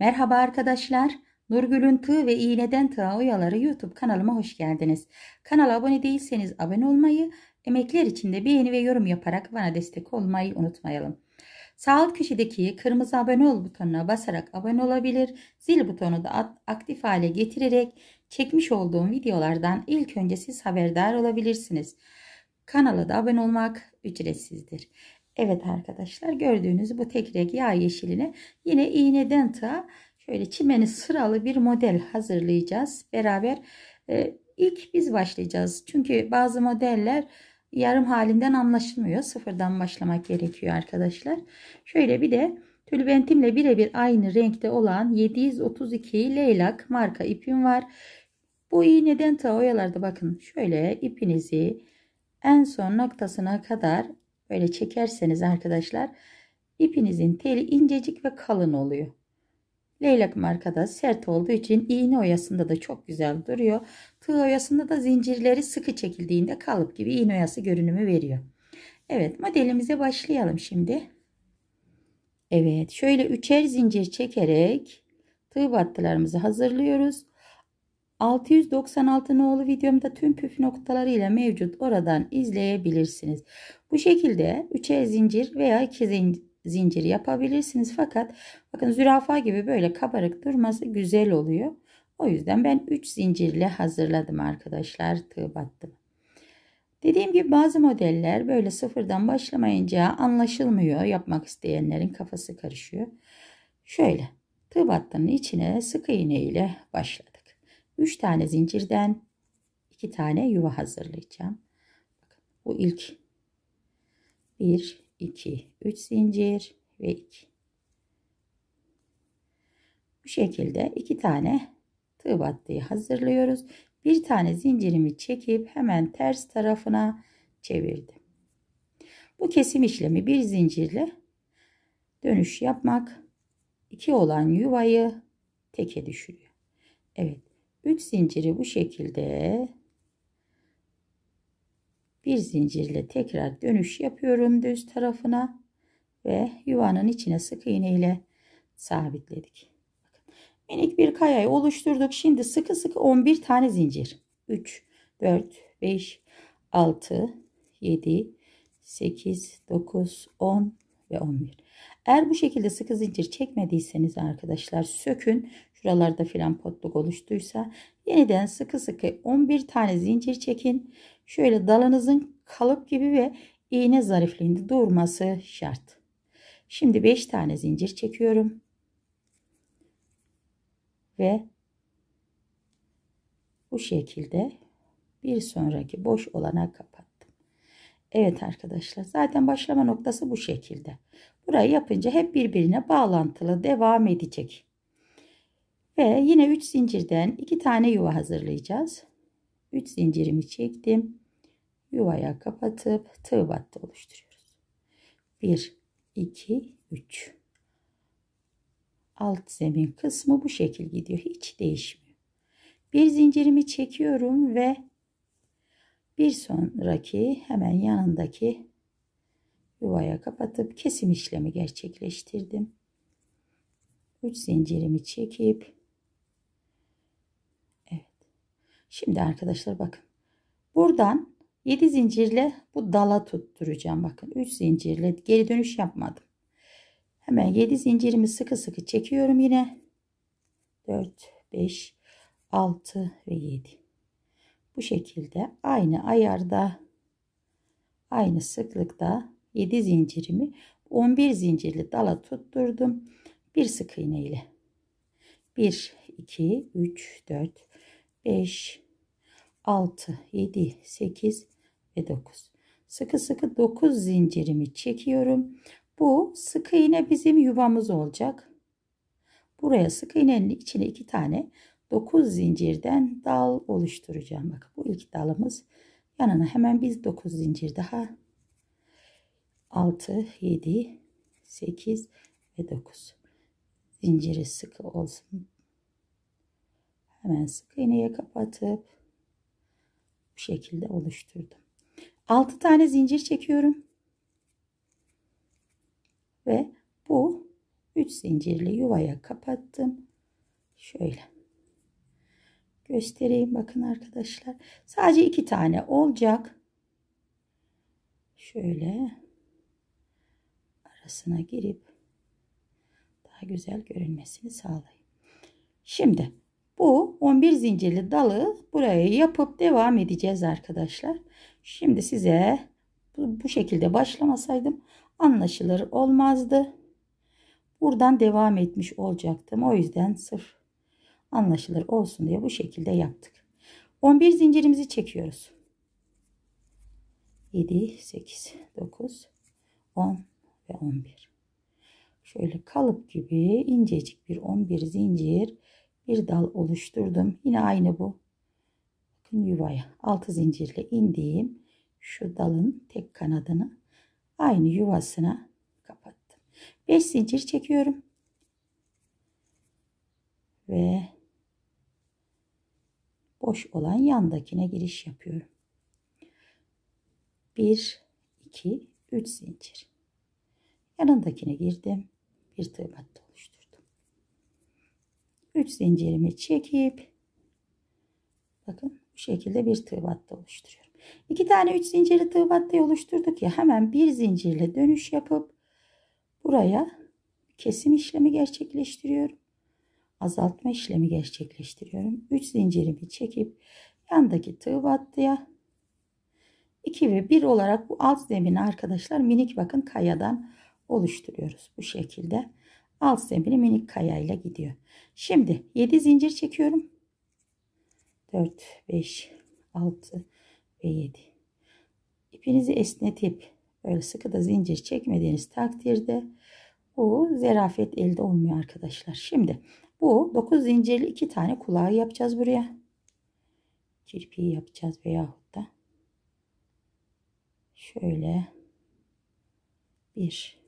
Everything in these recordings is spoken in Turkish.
Merhaba arkadaşlar. Nurgül'ün Tığ ve İğneden Tığa Oyaları YouTube kanalıma hoş geldiniz. Kanala abone değilseniz abone olmayı, emekler için de beğeni ve yorum yaparak bana destek olmayı unutmayalım. Sağ alt köşedeki kırmızı abone ol butonuna basarak abone olabilir, zil butonu da aktif hale getirerek çekmiş olduğum videolardan ilk önce siz haberdar olabilirsiniz. Kanala da abone olmak ücretsizdir. Evet arkadaşlar, gördüğünüz bu tek renk yağ yeşiline yine iğneden tığa şöyle çimeni sıralı bir model hazırlayacağız. Beraber ilk biz başlayacağız. Çünkü bazı modeller yarım halinden anlaşılmıyor. Sıfırdan başlamak gerekiyor arkadaşlar. Şöyle bir de tülbentimle birebir aynı renkte olan 732 leylak marka ipim var. Bu iğneden tığa oyalarda bakın şöyle ipinizi en son noktasına kadar böyle çekerseniz arkadaşlar ipinizin teli incecik ve kalın oluyor. Leylak markada sert olduğu için iğne oyasında da çok güzel duruyor. Tığ oyasında da zincirleri sıkı çekildiğinde kalıp gibi iğne oyası görünümü veriyor. Evet, modelimize başlayalım şimdi. Evet, şöyle üçer zincir çekerek tığ battılarımızı hazırlıyoruz. 696 nolu videomda tüm püf noktalarıyla mevcut, oradan izleyebilirsiniz. Bu şekilde üçer zincir veya iki zincir yapabilirsiniz. Fakat bakın zürafa gibi böyle kabarık durması güzel oluyor. O yüzden ben 3 zincirle hazırladım arkadaşlar tığ battım. Dediğim gibi bazı modeller böyle sıfırdan başlamayınca anlaşılmıyor. Yapmak isteyenlerin kafası karışıyor. Şöyle tığ battının içine sık iğne ile başladık. 3 tane zincirden 2 tane yuva hazırlayacağım. Bakın, bu ilk 1, 2, 3 zincir ve 2. Bu şekilde 2 tane tığ battığı hazırlıyoruz. Bir tane zincirimi çekip hemen ters tarafına çevirdim. Bu kesim işlemi bir zincirle dönüş yapmak, 2 olan yuvayı teke düşürüyor. Evet, 3 zinciri bu şekilde bir zincirle tekrar dönüş yapıyorum düz tarafına ve yuvanın içine sık iğne ile sabitledik. Minik bir kayayı oluşturduk. Şimdi sıkı sıkı 11 tane zincir. 3, 4, 5, 6, 7, 8, 9, 10 ve 11. Eğer bu şekilde sıkı zincir çekmediyseniz arkadaşlar sökün. Şuralarda filan potluk oluştuysa yeniden sıkı sıkı 11 tane zincir çekin. Şöyle dalınızın kalıp gibi ve iğne zarifliğinde durması şart. Şimdi 5 tane zincir çekiyorum. Ve bu şekilde bir sonraki boş olana kapattım. Evet arkadaşlar, zaten başlama noktası bu şekilde. Burayı yapınca hep birbirine bağlantılı devam edecek. Ve yine 3 zincirden 2 tane yuva hazırlayacağız. 3 zincirimi çektim. Yuvaya kapatıp tığ battı oluşturuyoruz. 1, 2, 3. Alt zemin kısmı bu şekil gidiyor. Hiç değişmiyor. Bir zincirimi çekiyorum ve bir sonraki hemen yanındaki yuvaya kapatıp kesim işlemi gerçekleştirdim. 3 zincirimi çekip evet. Şimdi arkadaşlar bakın. Buradan 7 zincirle bu dala tutturacağım. Bakın 3 zincirle geri dönüş yapmadım. Hemen 7 zincirimi sıkı sıkı çekiyorum yine. 4, 5, 6 ve 7. Bu şekilde aynı ayarda, aynı sıklıkta 7 zincirimi 11 zincirli dala tutturdum. Bir sık iğne ile 1, 2, 3, 4, 5, 6, 7, 8 ve 9. Sıkı sıkı 9 zincirimi çekiyorum. Bu sık iğne bizim yuvamız olacak. Buraya sık iğnenin içine 2 tane 9 zincirden dal oluşturacağım. Bakın bu ilk dalımız. Yanına hemen biz 9 zincir daha. 6, 7, 8 ve 9. Zinciri sıkı olsun. Hemen sık iğneye kapatıp bu şekilde oluşturdum. 6 tane zincir çekiyorum. Ve bu 3 zincirli yuvaya kapattım. Şöyle göstereyim, bakın arkadaşlar. Sadece 2 tane olacak. Şöyle arasına girip daha güzel görünmesini sağlayayım. Şimdi bu 11 zincirli dalı buraya yapıp devam edeceğiz arkadaşlar. Şimdi size bu şekilde başlamasaydım anlaşılır olmazdı. Buradan devam etmiş olacaktım. O yüzden sırf anlaşılır olsun diye bu şekilde yaptık. 11 zincirimizi çekiyoruz. 7, 8, 9, 10 ve 11. Şöyle kalıp gibi incecik bir 11 zincir, bir dal oluşturdum. Yine aynı bu. Bakın yuvaya 6 zincirle indiğim şu dalın tek kanadını aynı yuvasına kapattım. 5 zincir çekiyorum. Ve boş olan yandakine giriş yapıyorum. 1, 2, 3 zincir. Yanındakine girdim. Bir tığ battı oluşturdum. 3 zincirimi çekip bakın bu şekilde bir tığ battı oluşturuyorum. 2 tane 3 zincirli tığ battı oluşturduk ya, hemen bir zincirle dönüş yapıp buraya kesim işlemi gerçekleştiriyorum. Azaltma işlemi gerçekleştiriyorum. 3 zincirimi çekip yandaki tığ battıya 2 ve 1 olarak bu alt zemini arkadaşlar minik bakın kayadan oluşturuyoruz. Bu şekilde alt zemini minik kayayla gidiyor. Şimdi 7 zincir çekiyorum. 4, 5, 6 ve 7. İpinizi esnetip böyle sıkı da zincir çekmediğiniz takdirde bu zerafet elde olmuyor arkadaşlar. Şimdi bu 9 zincirli 2 tane kulağı yapacağız buraya. Kirpiği yapacağız veyahut da şöyle 1,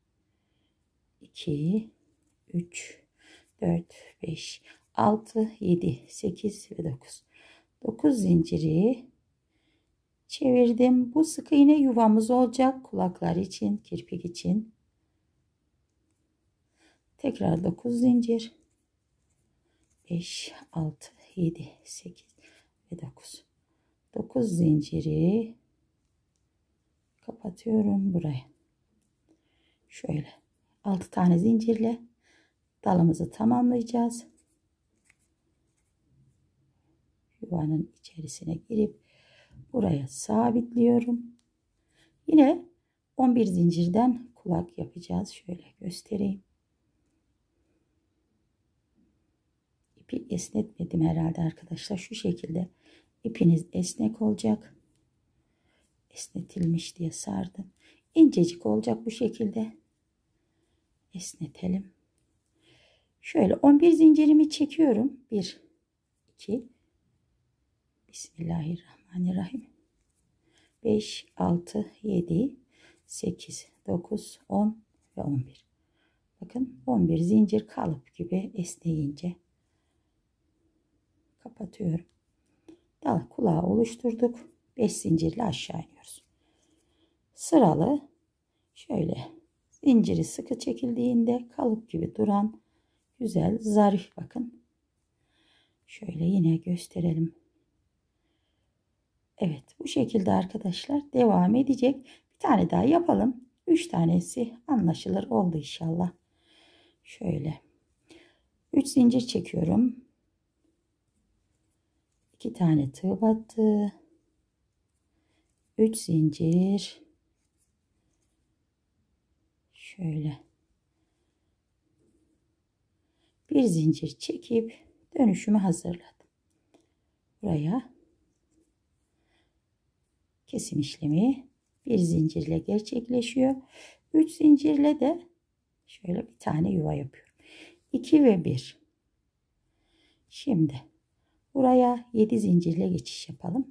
2, 3, 4, 5, 6, 7, 8 ve 9. 9 zinciri çevirdim. Bu sık iğne yuvamız olacak. Kulaklar için, kirpik için. Tekrar 9 zincir. 5, 6, 7, 8 ve 9. 9 zinciri kapatıyorum buraya. Şöyle 6 tane zincirle dalımızı tamamlayacağız. Yuvanın içerisine girip buraya sabitliyorum. Yine 11 zincirden kulak yapacağız. Şöyle göstereyim. İpi esnetmedim herhalde arkadaşlar. Şu şekilde ipiniz esnek olacak. Esnetilmiş diye sardım. İncecik olacak bu şekilde. Esnetelim. Şöyle 11 zincirimi çekiyorum. 1, 2, Bismillahirrahmanirrahim. 5, 6, 7, 8, 9, 10 ve 11. Bakın 11 zincir kalıp gibi esneyince kapatıyorum. Dal kulağı oluşturduk. 5 zincirle aşağı iniyoruz. Sıralı şöyle zinciri sıkı çekildiğinde kalıp gibi duran güzel zarif bakın. Şöyle yine gösterelim. Evet, bu şekilde arkadaşlar devam edecek. Bir tane daha yapalım. 3 tanesi anlaşılır oldu inşallah. Şöyle 3 zincir çekiyorum. 2 tane tığ battı. 3 zincir. Şöyle bir zincir çekip dönüşümü hazırladım. Buraya kesim işlemi bir zincirle gerçekleşiyor. 3 zincirle de şöyle bir tane yuva yapıyorum. 2 ve 1. Şimdi buraya 7 zincirle geçiş yapalım.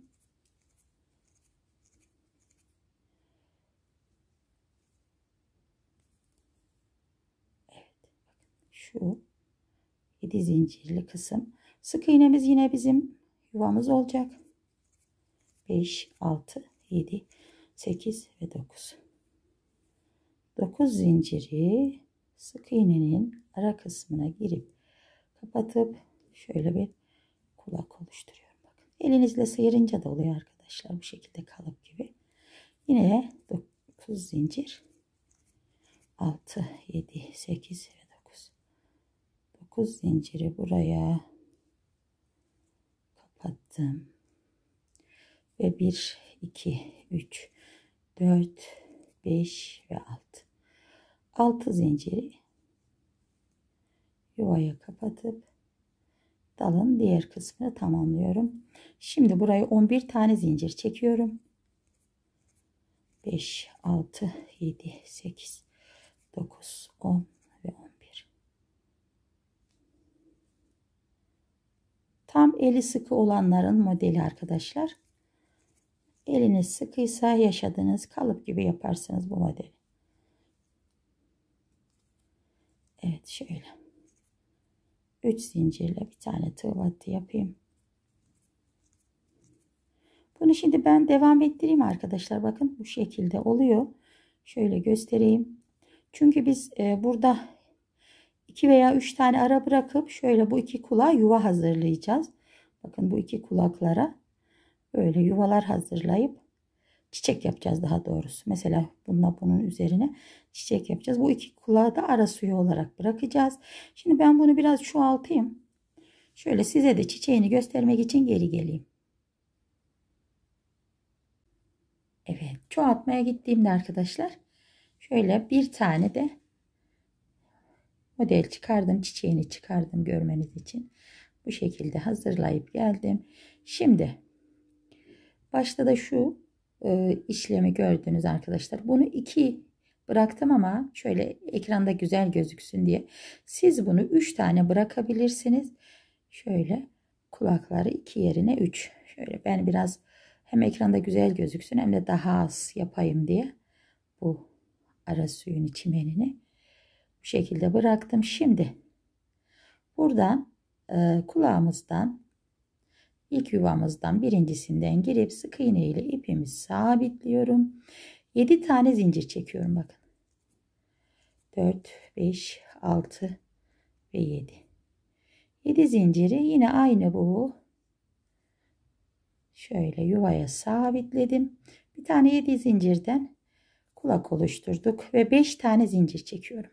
Evet. Şu 7 zincirli kısım. Sık iğnemiz yine bizim yuvamız olacak. 5, 6, 7, 8 ve 9. 9 zinciri sık iğnenin ara kısmına girip kapatıp şöyle bir kulak oluşturuyorum. Bakın. Elinizle sıyırınca da oluyor arkadaşlar. Bu şekilde kalıp gibi. Yine 9 zincir. 6, 7, 8 ve 9. 9 zinciri buraya kapattım. Ve 1, 2, 3, 4, 5 ve 6. 6 zinciri yuvaya kapatıp dalın diğer kısmını tamamlıyorum. Şimdi burayı 11 tane zincir çekiyorum. 5, 6, 7, 8, 9, 10 ve 11. Tam eli sıkı olanların modeli arkadaşlar. Eliniz sıkıysa yaşadığınız kalıp gibi yaparsınız bu modeli. Evet şöyle. 3 zincirle bir tane tığ battı yapayım. Bunu şimdi ben devam ettireyim arkadaşlar. Bakın bu şekilde oluyor. Şöyle göstereyim. Çünkü biz burada 2 veya 3 tane ara bırakıp şöyle bu iki kulağa yuva hazırlayacağız. Bakın bu iki kulaklara böyle yuvalar hazırlayıp çiçek yapacağız daha doğrusu. Mesela bunun üzerine çiçek yapacağız. Bu iki kulağı da ara suyu olarak bırakacağız. Şimdi ben bunu biraz çoğaltayım. Şöyle size de çiçeğini göstermek için geri geleyim. Evet, çoğaltmaya gittiğimde arkadaşlar şöyle bir tane de model çıkardım, çiçeğini çıkardım görmeniz için. Bu şekilde hazırlayıp geldim. Şimdi başta da şu işlemi gördünüz arkadaşlar. Bunu 2 bıraktım ama şöyle ekranda güzel gözüksün diye. Siz bunu 3 tane bırakabilirsiniz. Şöyle kulakları 2 yerine 3. Şöyle ben biraz hem ekranda güzel gözüksün hem de daha az yapayım diye bu ara suyun çimenini bu şekilde bıraktım. Şimdi buradan kulağımızdan ilk yuvamızdan birincisinden girip sık iğne ile ipimi sabitliyorum. 7 tane zincir çekiyorum bakın. 4, 5, 6 ve 7. 7 zinciri yine aynı bu. Şöyle yuvaya sabitledim. Bir tane 7 zincirden kulak oluşturduk ve 5 tane zincir çekiyorum.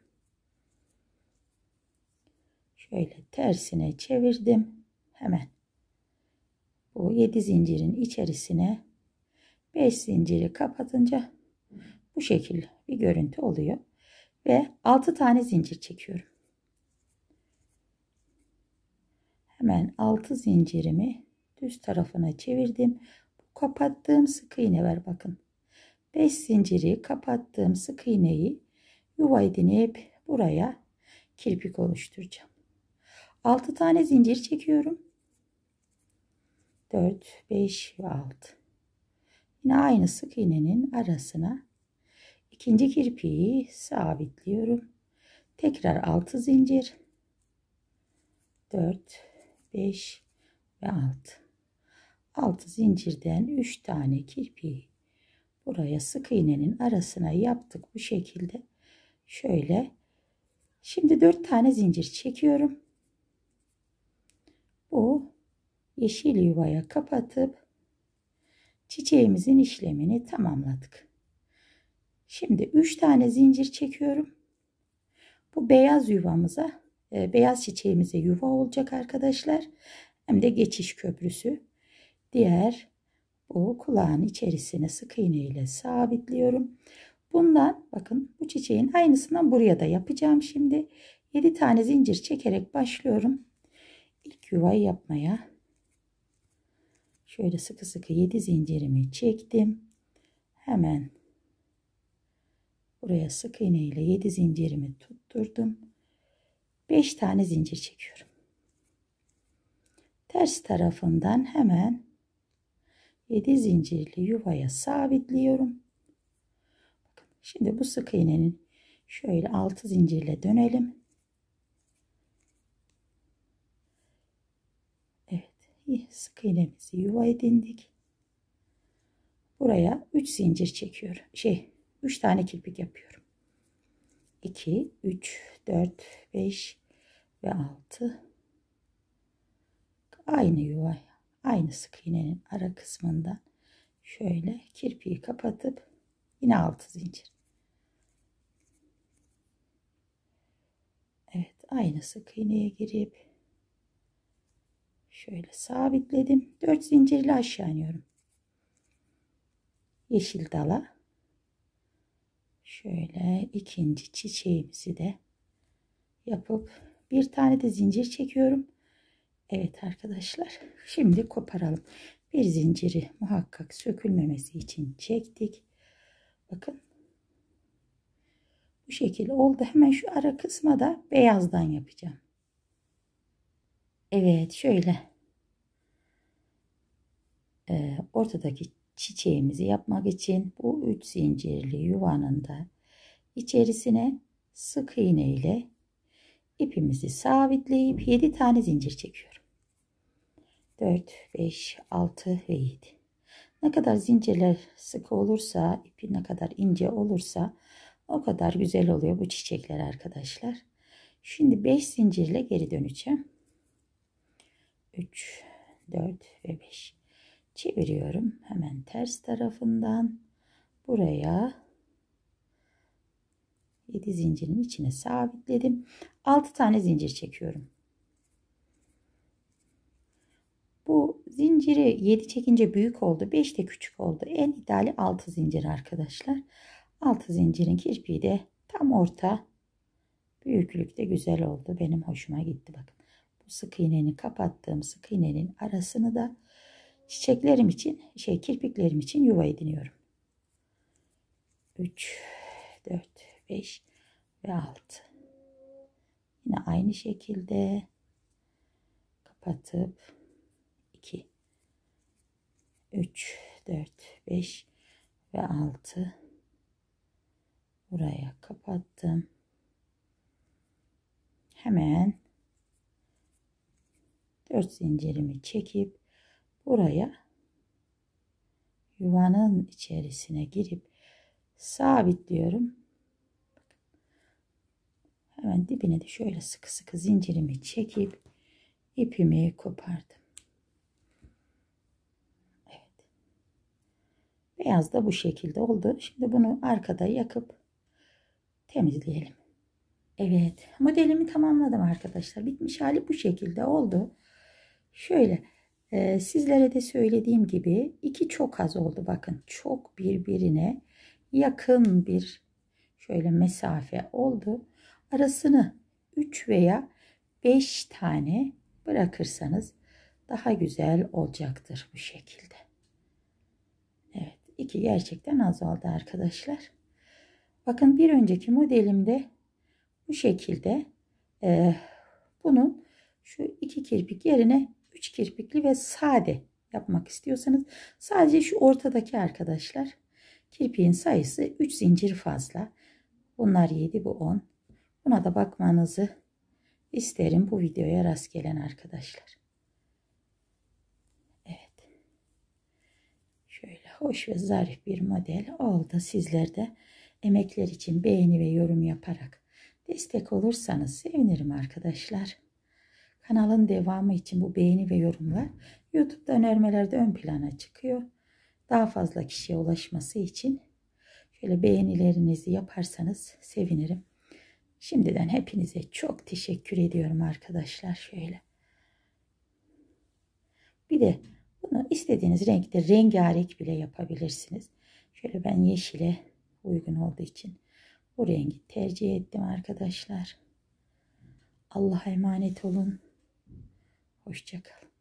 Şöyle tersine çevirdim. Hemen bu 7 zincirin içerisine 5 zinciri kapatınca bu şekilde bir görüntü oluyor. Ve 6 tane zincir çekiyorum. Hemen 6 zincirimi düz tarafına çevirdim. Bu kapattığım sık iğne var bakın. 5 zinciri kapattığım sık iğneyi yuva edinip buraya kirpik oluşturacağım. 6 tane zincir çekiyorum. 4, 5 ve 6. Yine aynı sık iğnenin arasına ikinci kirpiği sabitliyorum. Tekrar 6 zincir. 4, 5 ve 6. 6 zincirden 3 tane kirpiği buraya sık iğnenin arasına yaptık bu şekilde. Şöyle. Şimdi 4 tane zincir çekiyorum. Bu yeşil yuvaya kapatıp çiçeğimizin işlemini tamamladık. Şimdi 3 tane zincir çekiyorum. Bu beyaz yuvamıza, beyaz çiçeğimize yuva olacak arkadaşlar. Hem de geçiş köprüsü. Diğer bu kulağın içerisine sık iğne ile sabitliyorum. Bundan bakın bu çiçeğin aynısından buraya da yapacağım şimdi. 7 tane zincir çekerek başlıyorum. İlk yuvayı yapmaya. Şöyle sıkı sıkı 7 zincirimi çektim. Hemen buraya sık iğne ile 7 zincirimi tutturdum. 5 tane zincir çekiyorum. Ters tarafından hemen 7 zincirli yuvaya sabitliyorum. Bakın, şimdi bu sık iğnenin şöyle 6 zincirle dönelim. Evet, sık iğnemizi yuva edindik. Buraya 3 zincir çekiyorum. 3 tane kirpik yapıyorum. 2, 3, 4, 5 ve 6. Aynı yuva, aynı sık iğnenin ara kısmından şöyle kirpiği kapatıp yine 6 zincir. Evet, aynı sık iğneye girip şöyle sabitledim. 4 zincirle aşağı iniyorum. Yeşil dala şöyle ikinci çiçeğimizi de yapıp bir tane de zincir çekiyorum. Evet arkadaşlar, şimdi koparalım. Bir zinciri muhakkak sökülmemesi için çektik. Bakın bu şekil oldu. Hemen şu ara kısma da beyazdan yapacağım. Evet, şöyle ortadaki çiçeğimizi yapmak için bu 3 zincirli yuvanın da içerisine sık iğne ile ipimizi sabitleyip 7 tane zincir çekiyorum. 4, 5, 6 ve 7. Ne kadar zincirler sık olursa, ipi ne kadar ince olursa o kadar güzel oluyor bu çiçekler arkadaşlar. Şimdi 5 zincirle geri döneceğim. 3, 4 ve 5. Çeviriyorum. Hemen ters tarafından buraya 7 zincirin içine sabitledim. 6 tane zincir çekiyorum. Bu zinciri 7 çekince büyük oldu. 5 de küçük oldu. En ideali 6 zincir arkadaşlar. 6 zincirin kirpiği de tam orta büyüklükte güzel oldu. Benim hoşuma gitti. Bakın. Bu sık iğnenin kapattığım sık iğnenin arasını da çiçeklerim için kirpiklerim için yuva ediniyorum. 3, 4, 5 ve 6. Yine aynı şekilde kapatıp 2, 3, 4, 5 ve 6 buraya kapattım. Hemen 4 zincirimi çekip buraya yuvanın içerisine girip sabitliyorum. Hemen dibine de şöyle sıkı sıkı zincirimi çekip ipimi kopardım. Evet. Beyaz da bu şekilde oldu. Şimdi bunu arkada yakıp temizleyelim. Evet, modelimi tamamladım arkadaşlar. Bitmiş hali bu şekilde oldu. Şöyle sizlere de söylediğim gibi iki çok az oldu. Bakın çok birbirine yakın bir şöyle mesafe oldu. Arasını 3 veya 5 tane bırakırsanız daha güzel olacaktır bu şekilde. Evet, iki gerçekten az oldu arkadaşlar. Bakın bir önceki modelimde bu şekilde bunun şu 2 kirpik yerine 3 kirpikli ve sade yapmak istiyorsanız sadece şu ortadaki arkadaşlar kirpiğin sayısı 3 zincir fazla. Bunlar 7, bu 10. Buna da bakmanızı isterim bu videoya rast gelen arkadaşlar. Evet. Şöyle hoş ve zarif bir model oldu. Sizler de emekler için beğeni ve yorum yaparak destek olursanız sevinirim arkadaşlar. Kanalın devamı için bu beğeni ve yorumlar YouTube'da önermelerde ön plana çıkıyor. Daha fazla kişiye ulaşması için şöyle beğenilerinizi yaparsanız sevinirim. Şimdiden hepinize çok teşekkür ediyorum arkadaşlar. Şöyle. Bir de bunu istediğiniz renkte rengarenk bile yapabilirsiniz. Şöyle ben yeşile uygun olduğu için bu rengi tercih ettim arkadaşlar. Allah'a emanet olun. Hoşça kalın.